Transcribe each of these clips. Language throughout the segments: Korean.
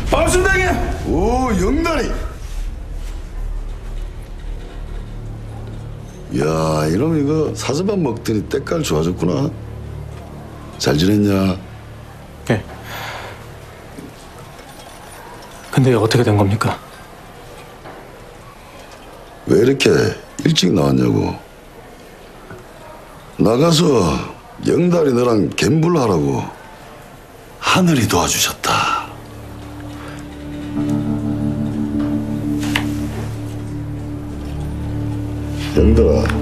반갑습니다, 형님. 오, 영달이. 야, 이놈 이거 사자밥 먹더니 때깔 좋아졌구나. 잘 지냈냐? 네. 근데 어떻게 된 겁니까? 왜 이렇게 일찍 나왔냐고. 나가서 영달이 너랑 갬블하라고 하늘이 도와주셨다. 영달아,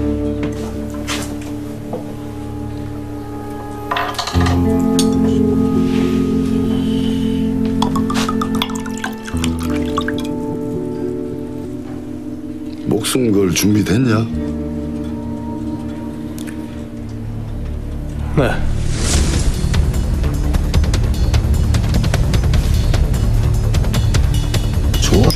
목숨 걸 준비됐냐? 네. 좋아.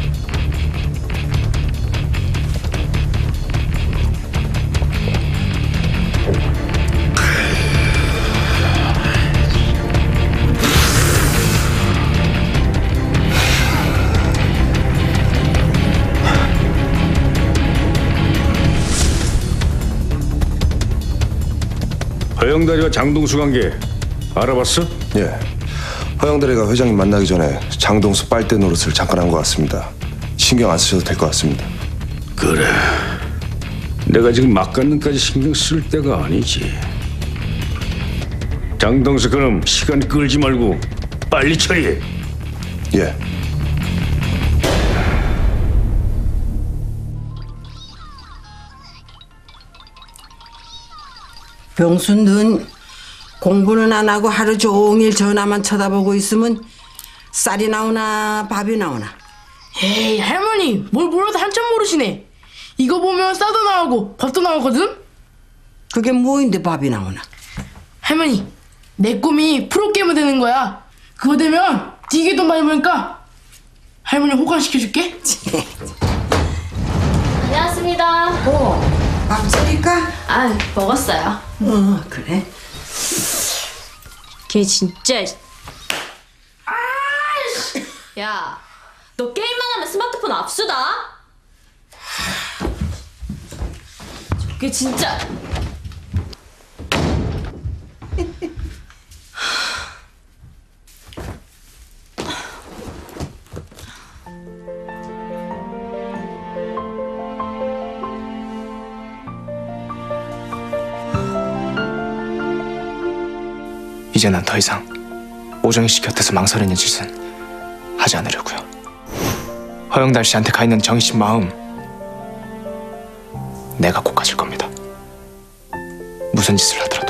허영다리와 장동수 관계 알아봤어? 예. 허영대리가 회장님 만나기 전에 장동수 빨대 노릇을 잠깐 한 것 같습니다. 신경 안 쓰셔도 될 것 같습니다. 그래. 내가 지금 막간능까지 신경 쓸 때가 아니지. 장동수 그럼 시간 끌지 말고 빨리 처리해. 예. 병순, 넌 공부는 안 하고 하루 종일 전화만 쳐다보고 있으면 쌀이 나오나 밥이 나오나? 에이, 할머니 뭘 몰라도 한참 모르시네. 이거 보면 쌀도 나오고 밥도 나오거든? 그게 뭐인데 밥이 나오나? 할머니, 내 꿈이 프로게이머 되는 거야. 그거 되면 되게 돈 많이 버니까 할머니 호강시켜줄게. 안녕하십니다. 밥 차릴까? 아, 먹었어요. 그래. 걔 진짜. 야, 너 게임만 하면 스마트폰 압수다. 걔 진짜. 이제 난 더 이상 오정희 씨 곁에서 망설이는 짓은 하지 않으려고요. 허영달 씨한테 가 있는 정희 씨 마음 내가 꼭 가질 겁니다. 무슨 짓을 하더라도.